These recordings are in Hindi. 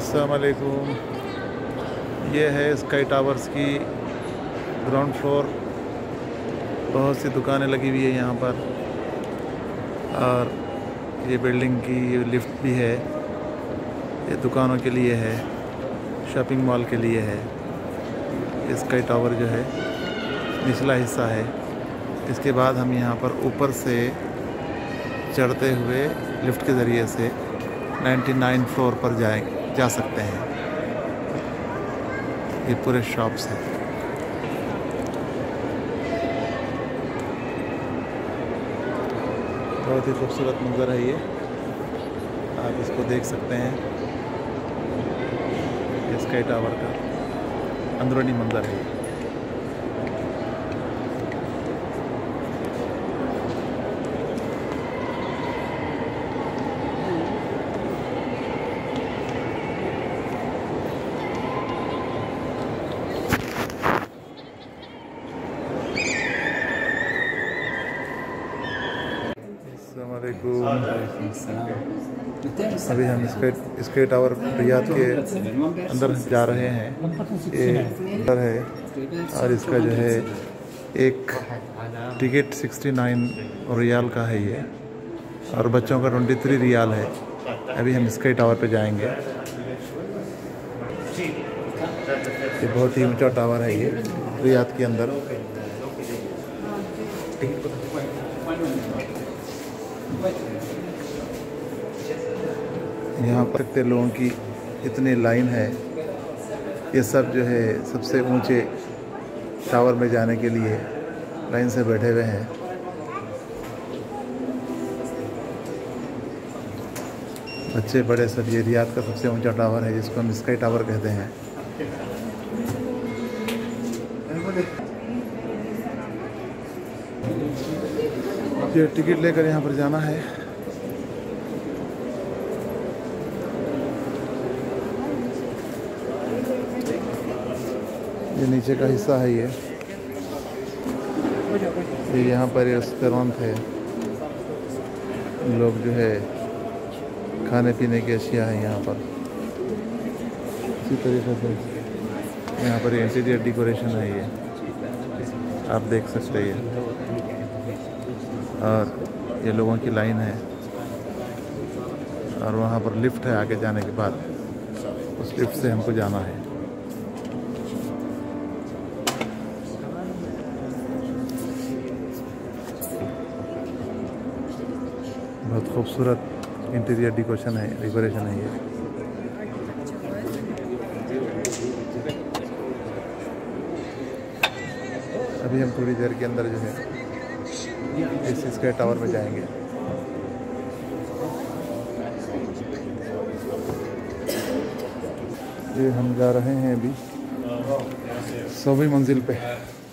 अस्सलाम वालेकुम। ये है स्काई टावर्स की ग्राउंड फ्लोर। बहुत सी दुकानें लगी हुई है यहाँ पर और ये बिल्डिंग की लिफ्ट भी है। ये दुकानों के लिए है, शॉपिंग मॉल के लिए है। ये स्काई टावर जो है निचला हिस्सा है। इसके बाद हम यहाँ पर ऊपर से चढ़ते हुए लिफ्ट के ज़रिए से 99 फ्लोर पर जा सकते हैं। ये पूरे शॉप्स हैं। बहुत ही खूबसूरत मंजर है ये, आप इसको देख सकते हैं। ये स्काई टावर का अंदरूनी मंजर है। अभी हम स्काई टावर रियाद के अंदर जा रहे हैं। ये अंदर है और इसका जो है एक टिकट 69 रियाल का है ये, और बच्चों का 23 रियाल है। अभी हम स्काई टावर पे जाएंगे। ये बहुत ही ऊंचा टावर है ये रियाद के अंदर। यहाँ पर कितने लोगों की इतनी लाइन है। ये सब जो है सबसे ऊंचे टावर में जाने के लिए लाइन से बैठे हुए हैं। बच्चे बड़े सब। ये रियाद का सबसे ऊंचा टावर है जिसको हम स्काई टावर कहते हैं। ये टिकट लेकर यहाँ पर जाना है। ये नीचे का हिस्सा है। ये यहाँ पर रेस्टोरेंट है। लोग जो है खाने पीने की अशिया है यहाँ पर। इसी तरीके से यहाँ पर इंटीरियर डेकोरेशन है ये, आप देख सकते हैं। और ये लोगों की लाइन है और वहाँ पर लिफ्ट है। आगे जाने के बाद उस लिफ्ट से हमको जाना है। बहुत खूबसूरत इंटीरियर डेकोरेशन है ये। अभी हम थोड़ी देर के अंदर जो है इस स्काई टावर में जाएंगे। ये हम जा रहे हैं अभी 100वीं मंजिल पे।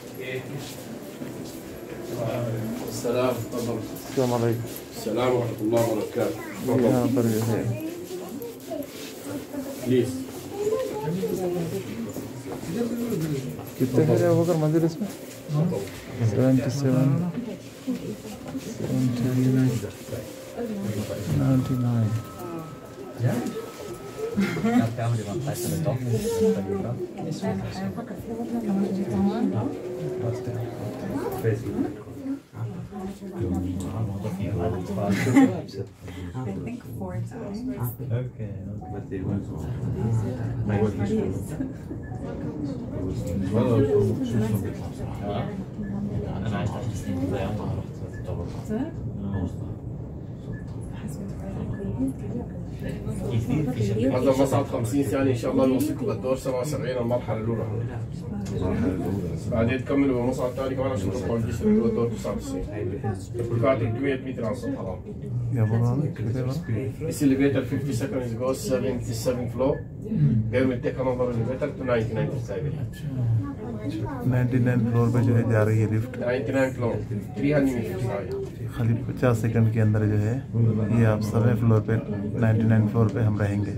यहाँ पर जो है कितने है होकर मंजिल इसमें? 77, 99। I think 4 times. Okay. هذا مصعد 50 ثانية إن شاء الله يوصلكم للدور 77 المرحلة الأولى. بعدين تكملوا المصعد الثاني كمان عشان تروحوا الجسر للدور 99. القاعة 300 متر عن سطح الأرض. This elevator 50 seconds goes 77 floor. Then we take another elevator to 99 floor. 99 floor पे जो है जा रही है लिफ्ट। 99 floor 350 high. खाली 50 सेकंड के अंदर जो है ये आप 7वें फ्लोर पे 99 फ्लोर पे हम रहेंगे।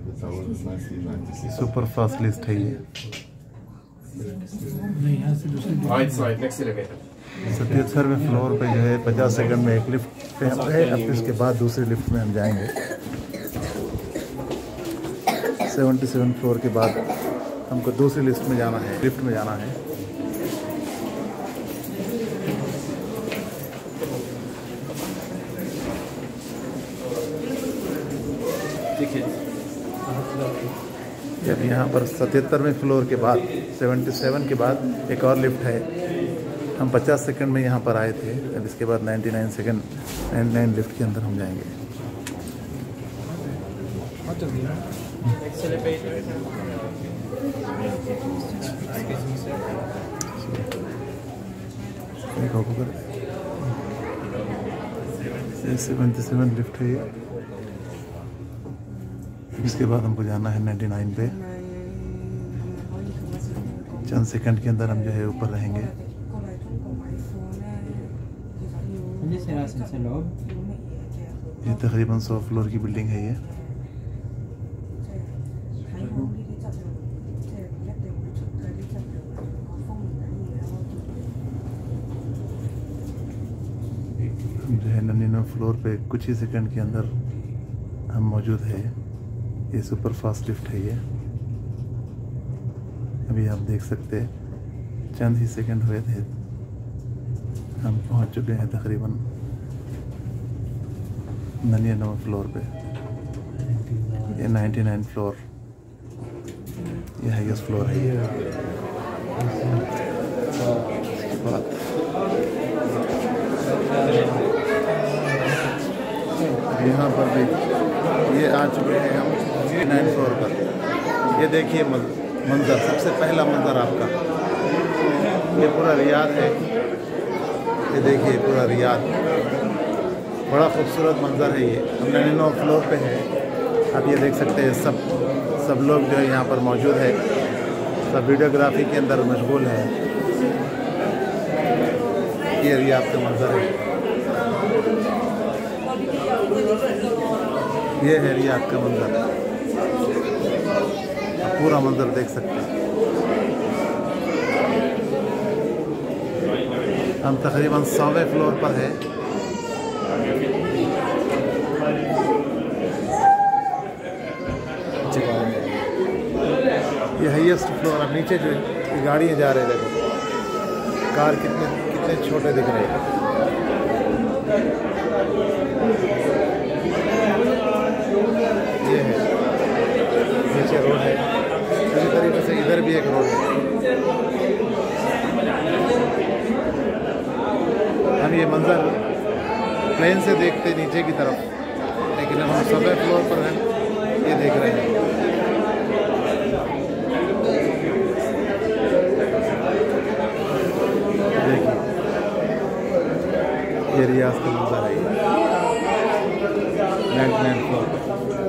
सुपर फास्ट लिस्ट है ये। Right side next elevator. 77वें फ्लोर पे जो है 50 सेकंड में एक लिफ्ट पे हम रहे। अब इसके बाद दूसरी लिफ्ट में हम जाएंगे। 77 फ्लोर के बाद हमको दूसरी लिफ्ट में जाना है। अब यहाँ पर 77वें फ्लोर के बाद 77 के बाद एक और लिफ्ट है। हम 50 सेकंड में यहाँ पर आए थे। अब इसके बाद 99 लिफ्ट के अंदर हम जाएंगे। ये 77 लिफ्ट है। इसके बाद हमको जाना है 99 पे। चंद सेकंड के अंदर हम जो है ऊपर रहेंगे। ये तकरीबन 100 फ्लोर की बिल्डिंग है। ये जो है 99 फ्लोर पे कुछ ही सेकंड के अंदर हम मौजूद है। ये सुपर फास्ट लिफ्ट है। ये अभी आप देख सकते हैं चंद ही सेकंड हुए थे, हम पहुंच चुके हैं तकरीबन 99 फ्लोर पे। ये 99 फ्लोर, ये हाईएस्ट फ्लोर है। ये यहाँ पर भी ये आ चुके हैं हम 9 फ्लोर पर। ये देखिए मंज़र, सबसे पहला मंज़र आपका ये पूरा रियाद है। ये देखिए पूरा रियाद, बड़ा खूबसूरत मंज़र है। ये हम 99 फ्लोर पे है। आप ये देख सकते हैं सब लोग जो है यहाँ पर मौजूद है। सब वीडियोग्राफी के अंदर मशगूल है। ये रियाद का मंज़र है। ये है रियाद का मंज़र, पूरा मंज़र देख सकते हैं। हम तकरीबन 100वें फ्लोर पर है। ये हाईएस्ट फ्लोर। अब नीचे जो गाड़ियाँ जा रहे हैं, देखो कार कितने छोटे दिख रहे हैं। ये है नीचे रोड है। इसी तरीके से इधर भी एक रोड है। हम ये मंज़र प्लेन से देखते नीचे की तरफ, लेकिन हम 100वें फ्लोर पर हैं, ये देख रहे हैं। देखिए ये रियाद का मंज़र है। 99 फ्लोर पर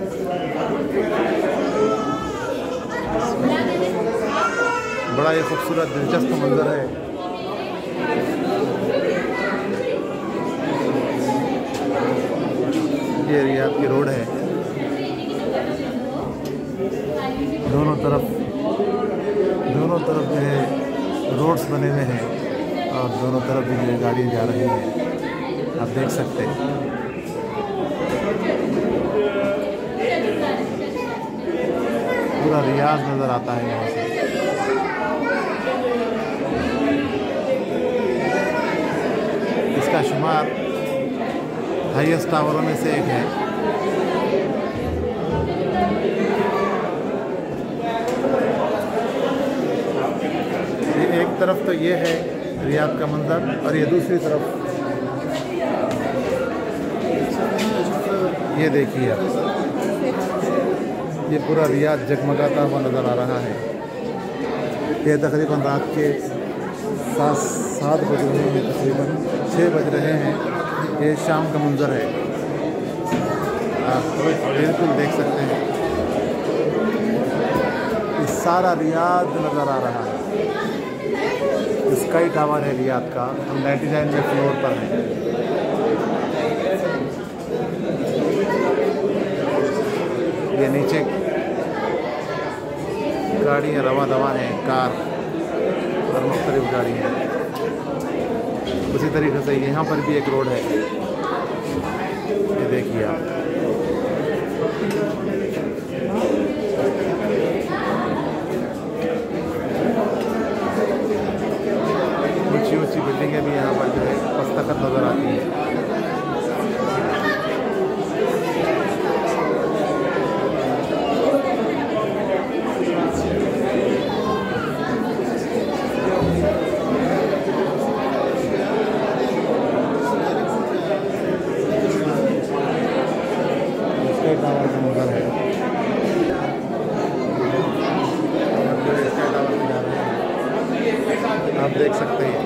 बड़ा ये खूबसूरत दिलचस्प मंज़र है। ये रियाद की रोड है। दोनों तरफ जो है रोड्स बने हुए हैं और दोनों तरफ भी जो है गाड़ियाँ जा रही हैं। आप देख सकते हैं पूरा रियाद नज़र आता है यहाँ से। इसका शुमार हाईएस्ट टावरों में से एक है। ये एक तरफ तो ये है रियाद का मंज़र और ये दूसरी तरफ ये देखिए, ये पूरा रियाद जगमगाता हुआ नज़र आ रहा है। ये तकरीबन रात के 7 बज रहे हैं, तकरीबन 6 बज रहे हैं। ये शाम का मंज़र है। आप बिल्कुल देख सकते हैं ये सारा रियाद नज़र आ रहा है। स्काई टावर है रियाद का। हम 99वें फ्लोर पर हैं। ये नीचे गाड़ियाँ रवा दवा हैं, कार और मुख्तलिफ गाड़ियाँ। उसी तरीके से यहाँ पर भी एक रोड है। ये देखिए आप, टावर का मंजर है। स्काई टावर पे जा रहे हैं, आप देख सकते हैं।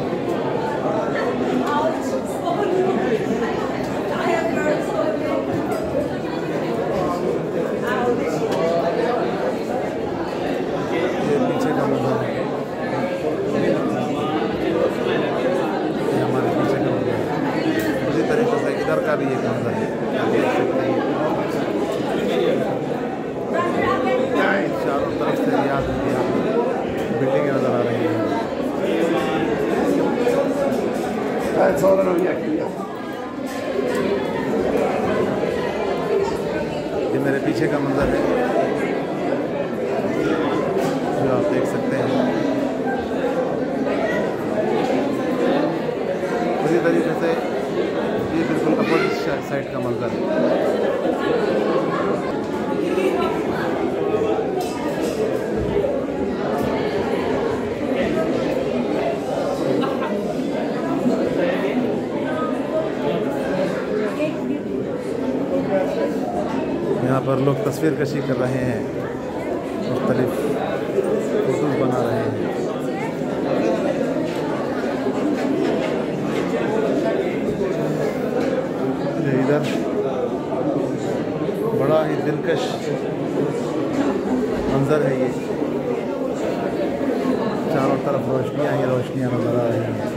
ये पीछे का मंजर है, ये हमारे पीछे का मंजर है। उसी तरीके से इधर का भी एक मंजर है, आप देख सकते हैं। चारों तरफ से रियाद बिल्डिंग नजर आ रही है। ये मेरे पीछे का मंजर है जो आप देख सकते हैं। उसी तरीके से ये बिल्कुल अपोजिट साइड का मंजर है। यहाँ पर लोग तस्वीर कशी कर रहे हैं, मुख्तलिफ फोटोज बना रहे हैं। इधर बड़ा ही दिलकश मंजर है ये, चारों तरफ रोशनियाँ ही रोशनियाँ नजर आ रही हैं।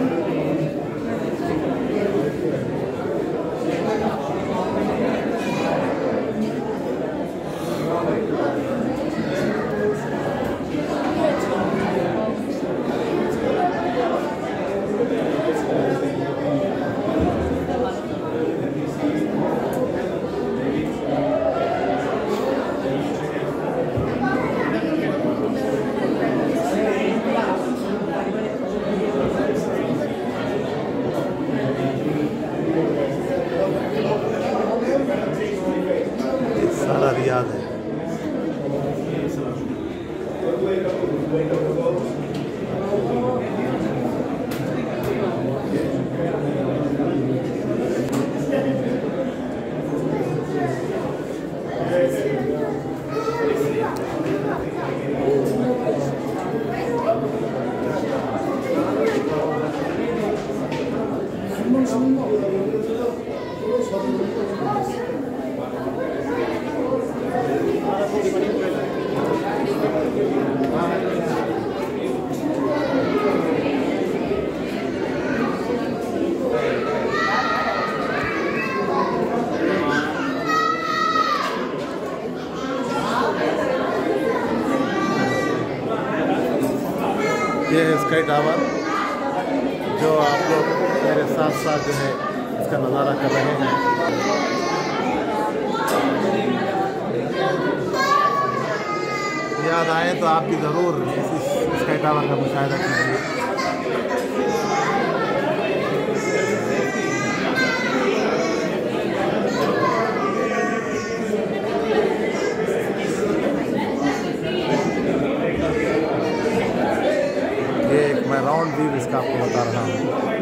सारा रियाद है। ये है स्काई टावर जो आप लोग मेरे साथ साथ जो है इसका नज़ारा कर रहे हैं। याद आए तो आप भी ज़रूर इस स्काई टावर का मुशाहिदा कीजिए। ये एक मैं राउंड व्यू इसका आपको बता रहा हूँ।